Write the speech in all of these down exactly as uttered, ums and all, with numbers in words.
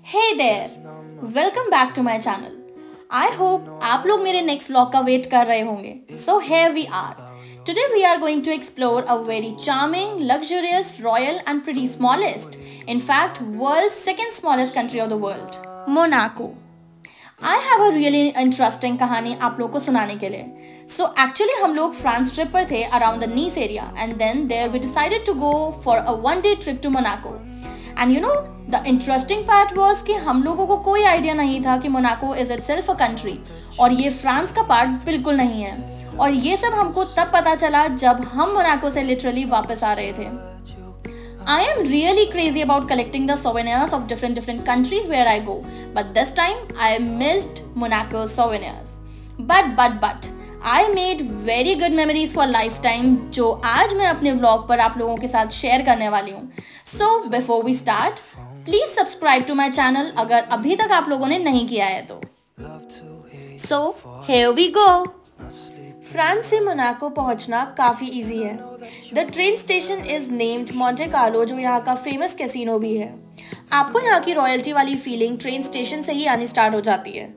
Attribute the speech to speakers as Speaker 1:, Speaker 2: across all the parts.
Speaker 1: Hey there! Welcome back to my channel. I hope आप लोग मेरे next vlog का wait कर रहे होंगे. So here we are. Today we are going to explore a very charming, luxurious, royal and pretty smallest, in fact world's second smallest country of the world, Monaco. I have a really interesting कहानी आप लोग को सुनाने के लिए. So actually हम लोग France trip पर थे around the Nice area and then there we decided to go for a one day trip to Monaco. And you know the interesting part was कि हम लोगों को कोई आइडिया नहीं था कि Monaco is itself a country और ये फ्रांस का पार्ट बिल्कुल नहीं है. और ये सब हमको तब पता चला जब हम मोनाको से लिटरली वापस आ रहे थे. I am really crazy about collecting the souvenirs of different different countries where I go, but this time I missed Monaco souvenirs. But but but I made very good memories for lifetime जो आज मैं अपने vlog पर आप लोगों के साथ share करने वाली हूँ. So before we start, please subscribe to my channel अगर अभी तक आप लोगों ने नहीं किया है तो. So here we go. France से मोनाको पहुंचना काफ़ी इजी है. The train station is named Monte Carlo जो यहाँ का फेमस कैसीनो भी है. आपको यहाँ की रॉयल्टी वाली फीलिंग ट्रेन स्टेशन से ही आनी स्टार्ट हो जाती है.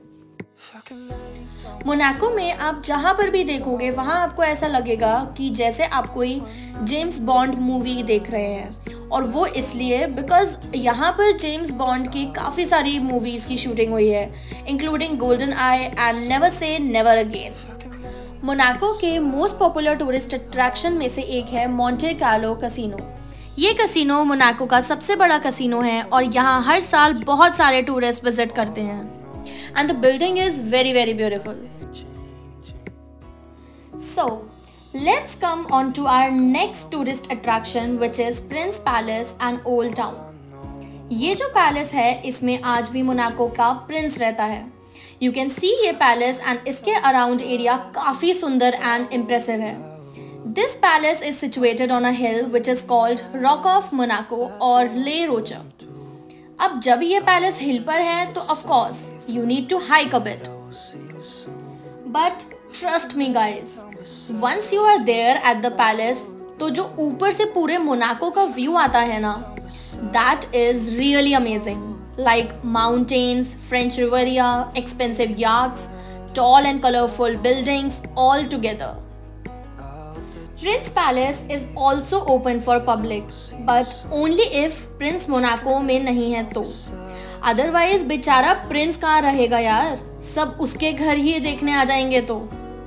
Speaker 1: मोनाको में आप जहाँ पर भी देखोगे वहाँ आपको ऐसा लगेगा कि जैसे आप कोई जेम्स बॉन्ड मूवी देख रहे हैं. और वो इसलिए बिकॉज यहाँ पर जेम्स बॉन्ड की काफ़ी सारी मूवीज़ की शूटिंग हुई है, including golden eye and never say never again. Monaco के मोस्ट पॉपुलर टूरिस्ट अट्रैक्शन में से एक है मॉन्टे कार्लो कैसीनो. ये कैसीनो मोनाको का सबसे बड़ा कैसीनो है और यहाँ हर साल बहुत सारे टूरिस्ट विजिट करते हैं. And the building is very very beautiful. So let's come on to our next tourist attraction which is prince palace and old town. ये जो पैलेस है इसमें आज भी मोनाको का प्रिंस रहता है. यू कैन सी ये पैलेस एंड इसके अराउंड एरिया काफ़ी सुंदर एंड इम्प्रेसिव है. This palace is situated on a hill which is called rock of Monaco और ले रोचा. अब जब ये पैलेस हिल पर है तो of course you need to hike a bit. But trust me guys, once you are there at the palace तो जो ऊपर से पूरे मोनाको का व्यू आता है ना, that is really amazing. Like mountains, French Riviera, expensive yachts, tall and colorful buildings all together. Prince Palace is also open for public, but only if Prince Monaco में नहीं है तो. Otherwise बेचारा Prince कहाँ रहेगा यार, सब उसके घर ही देखने आ जाएंगे तो.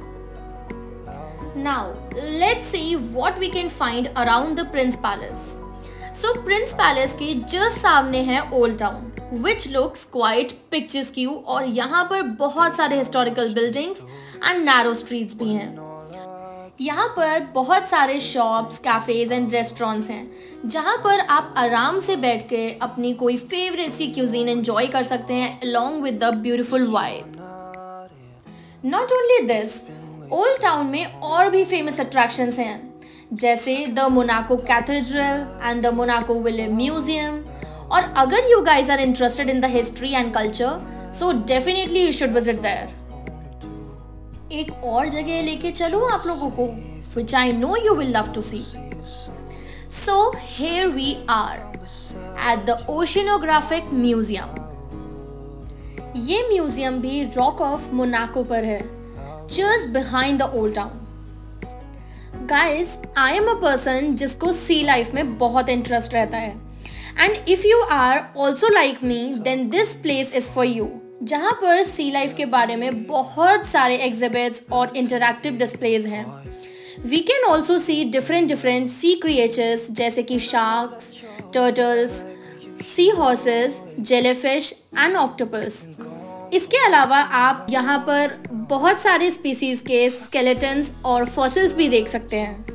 Speaker 1: Now let's see what we can find around the Prince Palace. So Prince Palace के just सामने है Old Town, which looks quite picturesque और यहाँ पर बहुत सारे historical buildings and narrow streets भी हैं. यहाँ पर बहुत सारे shops, cafes and restaurants हैं जहाँ पर आप आराम से बैठ के अपनी कोई favorite सी cuisine enjoy कर सकते हैं along with the beautiful vibe. Not only this, Old Town में और भी famous attractions हैं जैसे the Monaco cathedral and the Monaco ville museum. और अगर you guys are interested in the history and culture so definitely you should visit there. एक और जगह लेके चलूं आप लोगों को which I know you will love to see. So here we are at the oceanographic museum. ये museum भी रॉक ऑफ मोनाको पर है, just behind the old town. Guys, I am a person जिसको सी लाइफ में बहुत interest रहता है. And if you are also like me then this place is for you, जहाँ पर सी लाइफ के बारे में बहुत सारे एग्जिबिट्स और इंटरैक्टिव डिस्प्लेज हैं. We can also see different different sea creatures जैसे कि sharks, turtles, sea horses, jellyfish and octopus. इसके अलावा आप यहाँ पर बहुत सारे स्पीसीज के स्केलेटन्स और फॉसिल्स भी देख सकते हैं.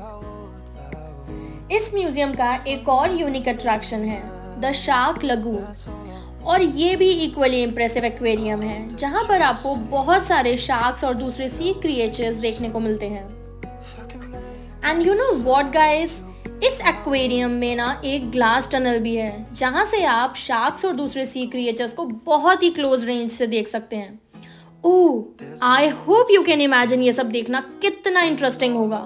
Speaker 1: इस म्यूजियम का एक और यूनिक अट्रैक्शन है द शार्क लगून और ये भी इक्वली इम्प्रेसिव एक्वेरियम है जहाँ पर आपको बहुत सारे शार्क्स और दूसरे सी क्रिएचर्स देखने को मिलते हैं. And you know what guys, इस एक्वेरियम में ना एक ग्लास टनल भी है जहाँ से आप शार्क्स और दूसरे सी क्रिएचर्स को बहुत ही क्लोज रेंज से देख सकते हैं. Oh, I hope you can imagine ये सब देखना कितना इंटरेस्टिंग होगा.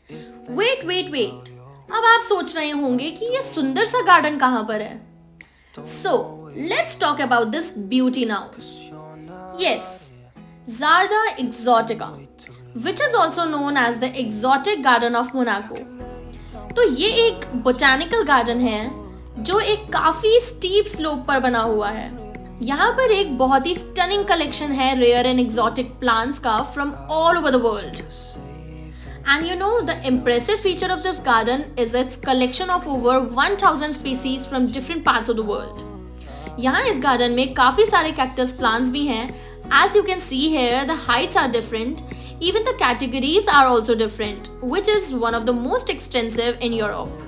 Speaker 1: वेट वेट वेट अब आप सोच रहे होंगे कि ये सुंदर सा गार्डन कहाँ पर है. So, let's talk about this beauty now. Yes, Zarda Exotica, which is also known as the Exotic Garden of Monaco. तो ये एक बोटानिकल गार्डन है जो एक काफी स्टीप स्लोप पर बना हुआ है. यहाँ पर एक बहुत ही स्टनिंग कलेक्शन है रेयर एंड एक्सोटिक प्लांट्स का from all over the world. And you know, the impressive feature of this garden is its collection of over one thousand species from different parts of the world. यहाँ इस garden में काफी सारे cactus plants भी हैं. As you can see here, the heights are different. Even the categories are also different, which is one of the most extensive in Europe.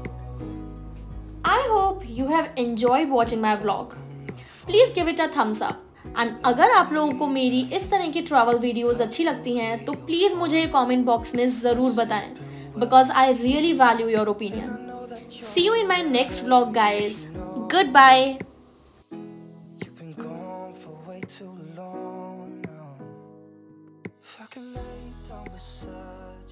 Speaker 1: I hope you have enjoyed watching my vlog. Please give it a thumbs up. And अगर आप लोगों को मेरी इस तरह की travel videos अच्छी लगती हैं तो प्लीज़ मुझे कमेंट बॉक्स में ज़रूर बताएं, because I really value your opinion. See you in my next vlog guys. Good bye.